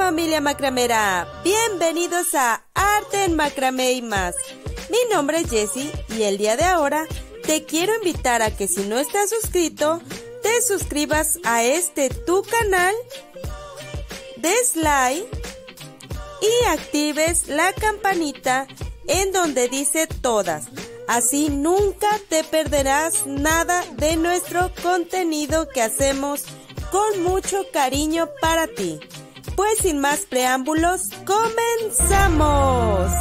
familia macramera, bienvenidos a Arte en Macramé y más. Mi nombre es Jessie y el día de ahora te quiero invitar a que si no estás suscrito, te suscribas a este tu canal, des like y actives la campanita en donde dice todas. Así nunca te perderás nada de nuestro contenido que hacemos con mucho cariño para ti. Pues sin más preámbulos, ¡comenzamos!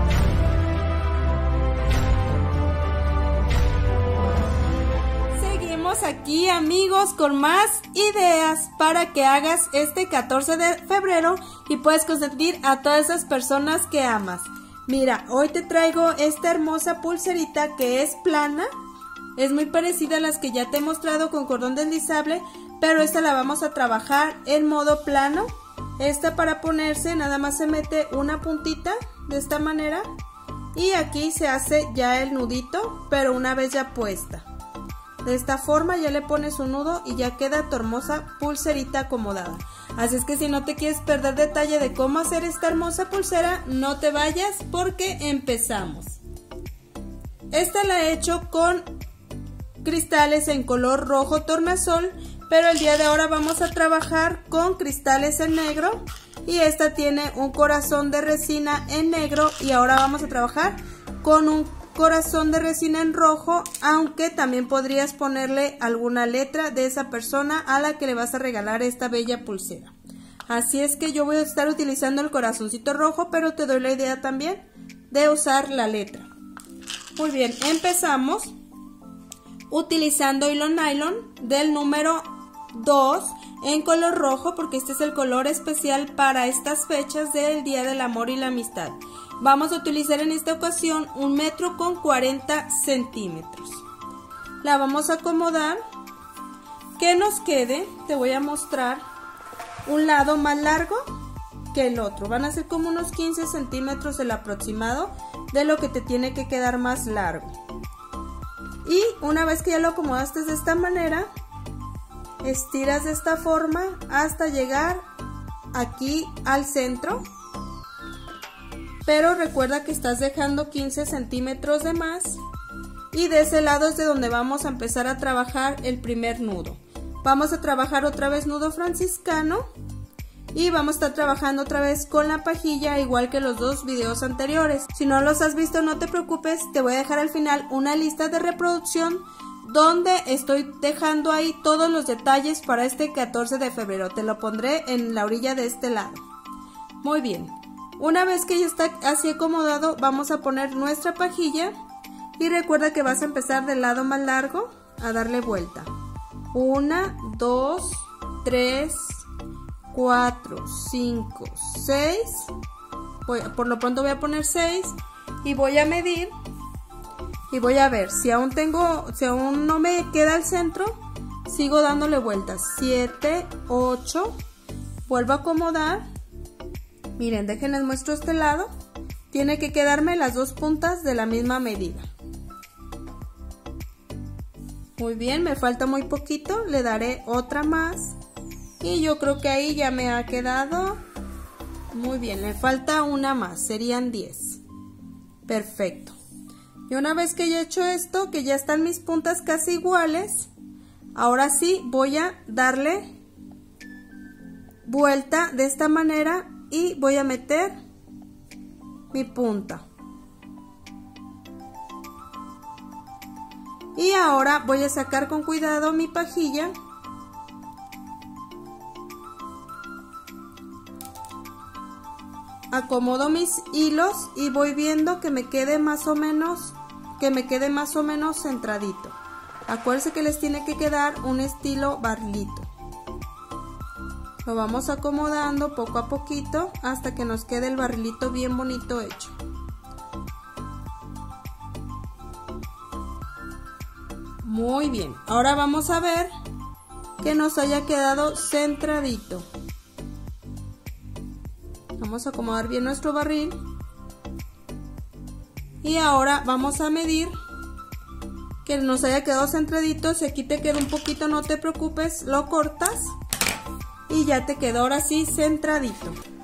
Seguimos aquí, amigos, con más ideas para que hagas este 14 de febrero y puedes consentir a todas esas personas que amas. Mira, hoy te traigo esta hermosa pulserita que es plana. Es muy parecida a las que ya te he mostrado con cordón deslizable, pero esta la vamos a trabajar en modo plano. Esta para ponerse nada más se mete una puntita de esta manera y aquí se hace ya el nudito, pero una vez ya puesta. De esta forma ya le pones un nudo y ya queda tu hermosa pulserita acomodada. Así es que si no te quieres perder detalle de cómo hacer esta hermosa pulsera, no te vayas porque empezamos. Esta la he hecho con cristales en color rojo tornasol, pero el día de ahora vamos a trabajar con cristales en negro y esta tiene un corazón de resina en negro y ahora vamos a trabajar con un corazón de resina en rojo, aunque también podrías ponerle alguna letra de esa persona a la que le vas a regalar esta bella pulsera. Así es que yo voy a estar utilizando el corazoncito rojo, pero te doy la idea también de usar la letra. Muy bien, empezamos utilizando hilo nylon del número 2 en color rojo, porque este es el color especial para estas fechas del Día del Amor y la Amistad. Vamos a utilizar en esta ocasión 1,40 m. La vamos a acomodar que nos quede. Te voy a mostrar un lado más largo que el otro. Van a ser como unos 15 centímetros el aproximado de lo que te tiene que quedar más largo. Y una vez que ya lo acomodaste de esta manera, estiras de esta forma hasta llegar aquí al centro. Pero recuerda que estás dejando 15 centímetros de más y de ese lado es de donde vamos a empezar a trabajar el primer nudo. Vamos a trabajar otra vez nudo franciscano y vamos a estar trabajando otra vez con la pajilla, igual que los dos videos anteriores. Si no los has visto, no te preocupes, te voy a dejar al final una lista de reproducción donde estoy dejando ahí todos los detalles para este 14 de febrero. Te lo pondré en la orilla de este lado. Muy bien. Una vez que ya está así acomodado, vamos a poner nuestra pajilla y recuerda que vas a empezar del lado más largo a darle vuelta. 1, 2, 3, 4, 5, 6. Por lo pronto voy a poner 6 y voy a medir y voy a ver si aún no me queda el centro, sigo dándole vueltas. 7, 8, vuelvo a acomodar. Miren, déjenles muestro este lado. Tiene que quedarme las dos puntas de la misma medida. Muy bien, me falta muy poquito. Le daré otra más. Y yo creo que ahí ya me ha quedado. Muy bien, le falta una más. Serían 10. Perfecto. Y una vez que ya he hecho esto, que ya están mis puntas casi iguales, ahora sí voy a darle vuelta de esta manera. Y voy a meter mi punta. Y ahora voy a sacar con cuidado mi pajilla. Acomodo mis hilos y voy viendo que me quede más o menos centradito. Acuérdense que les tiene que quedar un estilo barlito. Lo vamos acomodando poco a poquito hasta que nos quede el barrilito bien bonito hecho. Muy bien, ahora vamos a ver que nos haya quedado centradito. Vamos a acomodar bien nuestro barril. Y ahora vamos a medir que nos haya quedado centradito. Si aquí te queda un poquito, no te preocupes, lo cortas. Y ya te quedó ahora sí centradito.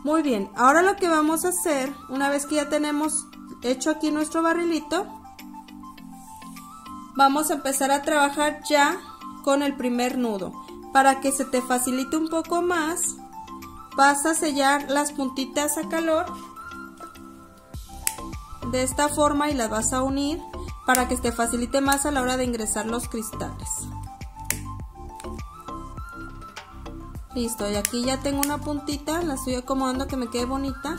Muy bien, ahora lo que vamos a hacer, una vez que ya tenemos hecho aquí nuestro barrilito, vamos a empezar a trabajar ya con el primer nudo. Para que se te facilite un poco más, vas a sellar las puntitas a calor de esta forma y las vas a unir para que te facilite más a la hora de ingresar los cristales. Listo, y aquí ya tengo una puntita, la estoy acomodando que me quede bonita.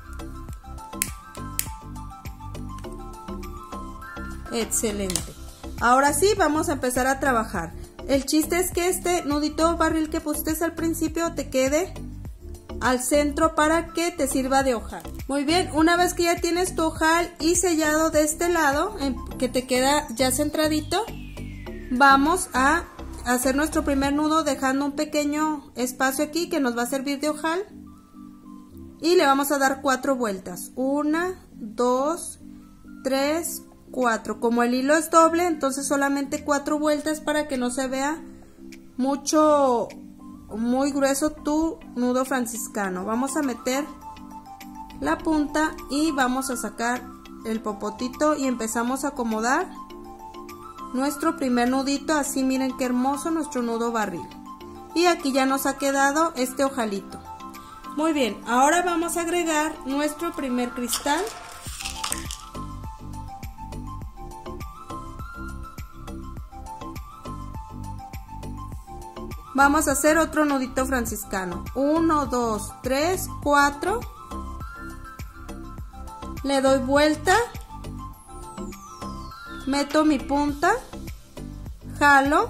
Excelente. Ahora sí, vamos a empezar a trabajar. El chiste es que este nudito barril que pusiste al principio te quede al centro para que te sirva de ojal. Muy bien, una vez que ya tienes tu ojal y sellado de este lado, que te queda ya centradito, vamos a hacer nuestro primer nudo dejando un pequeño espacio aquí que nos va a servir de ojal. Y le vamos a dar 4 vueltas. 1, 2, 3, 4. Como el hilo es doble, entonces solamente 4 vueltas para que no se vea muy grueso tu nudo franciscano. Vamos a meter la punta y vamos a sacar el popotito y empezamos a acomodar nuestro primer nudito. Así miren qué hermoso nuestro nudo barril. Y aquí ya nos ha quedado este ojalito. Muy bien, ahora vamos a agregar nuestro primer cristal. Vamos a hacer otro nudito franciscano. 1, 2, 3, 4. Le doy vuelta. Meto mi punta. Jalo.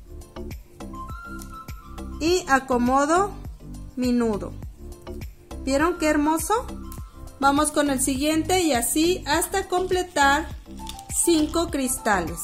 Y acomodo mi nudo. ¿Vieron qué hermoso? Vamos con el siguiente y así hasta completar 5 cristales.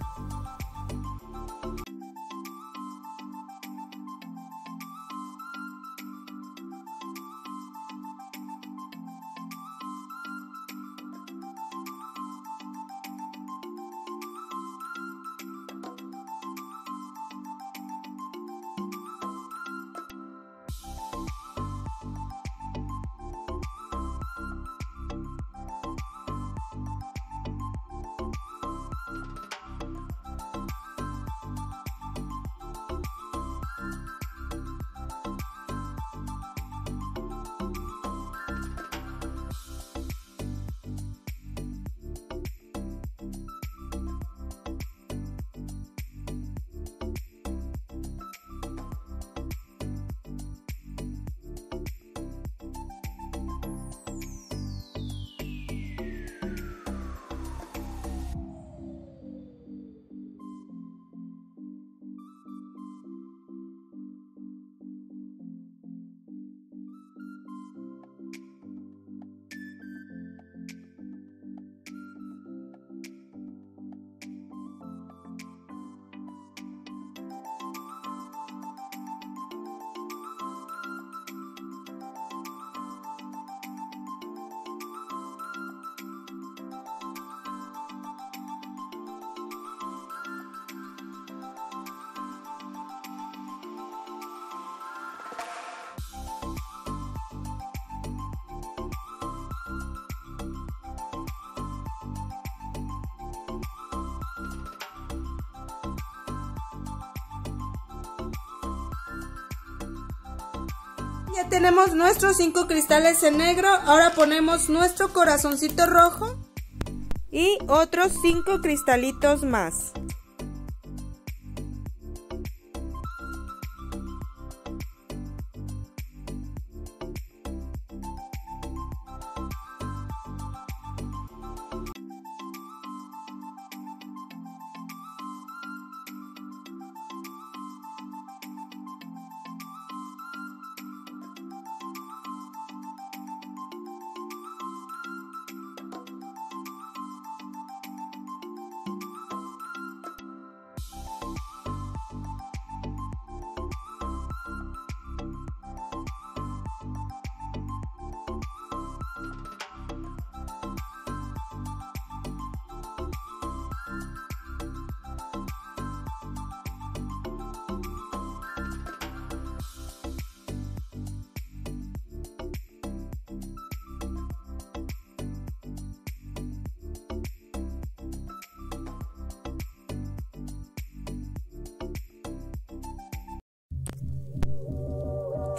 Ya tenemos nuestros 5 cristales en negro. Ahora ponemos nuestro corazoncito rojo y otros 5 cristalitos más.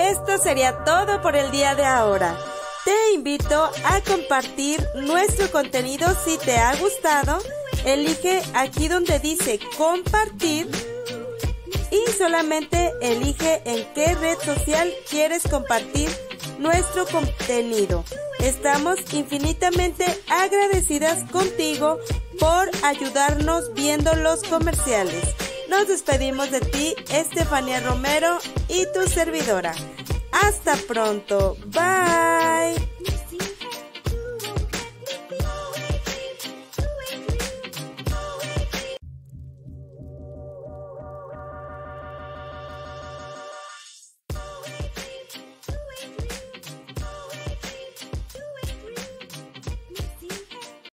Esto sería todo por el día de ahora. Te invito a compartir nuestro contenido si te ha gustado. Elige aquí donde dice compartir y solamente elige en qué red social quieres compartir nuestro contenido. Estamos infinitamente agradecidas contigo por ayudarnos viendo los comerciales. Nos despedimos de ti, Estefanía Romero y tu servidora. Hasta pronto. Bye.